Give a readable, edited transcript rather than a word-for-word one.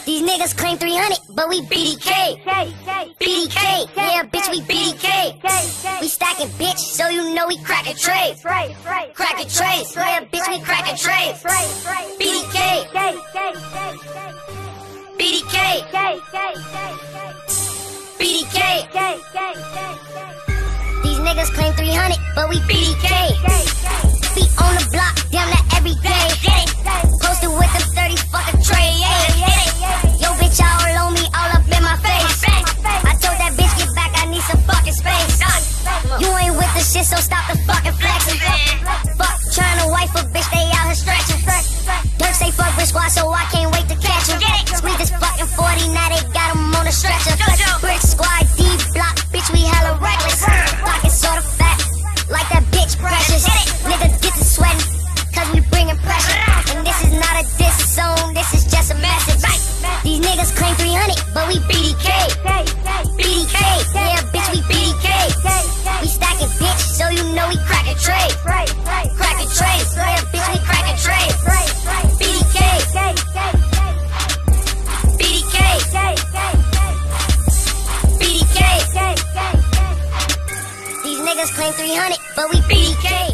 These niggas claim 300, but we BDK. BDK, yeah, bitch, we BDK. We stacking bitch, so you know we crackin' trays. Crackin' trays, yeah, bitch, we crackin' trays. BDK. BDK. BDK. These niggas claim 300, but we BDK. Feet on the block, damn that every day. Posted with them 30 fucking tray. Yo, bitch, all on me, all up in my face. I told that bitch, get back, I need some fucking space. You ain't with the shit, so stop the fucking flexing. Fuck trying to wife a bitch, they out here stretching. Dirt say fuck bitch squad, so I can't wait to catch him. Squeeze this fucking 40, now they got him on a stretcher. Brick squad, D block, bitch, we hella reckless. Pocket sorta fat, like that bitch precious. Niggas get to sweating, cause we bringing pressure. And this is not a diss song, this is just a message. These niggas claim 300, but we BDK. BDK, yeah, bitch, we BDK. We stacking bitch, so you know we crackin' trays. Crackin' trays, yeah, bitch, we crackin' trays. BDK. BDK. BDK. These niggas claim 300, but we BDK.